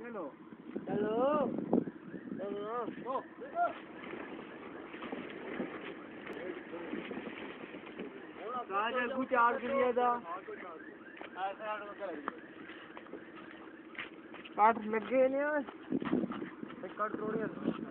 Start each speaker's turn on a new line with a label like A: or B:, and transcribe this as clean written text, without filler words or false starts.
A: लो
B: चलो चलो
A: राजा कुछ चार दिया था
B: काट लग गए नहीं
A: कट थोड़ी